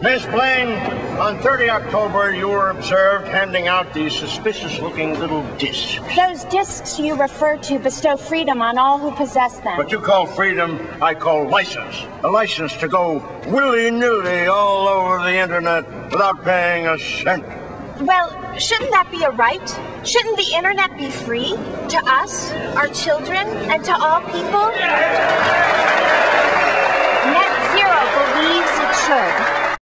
Miss Blaine, on 30 October, you were observed handing out these suspicious-looking little discs. Those discs you refer to bestow freedom on all who possess them. What you call freedom, I call license. A license to go willy-nilly all over the internet without paying a cent. Well, shouldn't that be a right? Shouldn't the internet be free? To us, our children, and to all people? Netzero believes it should.